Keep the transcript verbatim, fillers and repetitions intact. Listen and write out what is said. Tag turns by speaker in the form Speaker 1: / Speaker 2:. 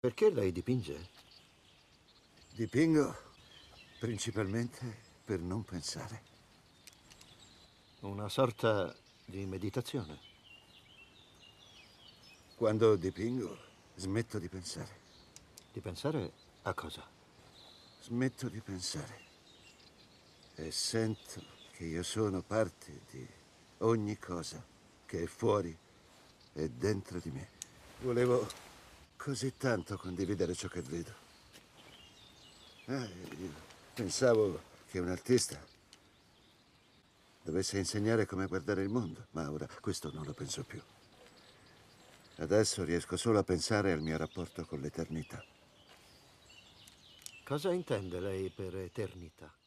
Speaker 1: Perché lei dipinge?
Speaker 2: Dipingo principalmente per non pensare.
Speaker 1: Una sorta di meditazione.
Speaker 2: Quando dipingo, smetto di pensare.
Speaker 1: Di pensare a cosa?
Speaker 2: Smetto di pensare. E sento che io sono parte di ogni cosa che è fuori e dentro di me. Volevo così tanto condividere ciò che vedo. Eh, io pensavo che un artista dovesse insegnare come guardare il mondo, ma ora questo non lo penso più. Adesso riesco solo a pensare al mio rapporto con l'eternità.
Speaker 1: Cosa intende lei per eternità?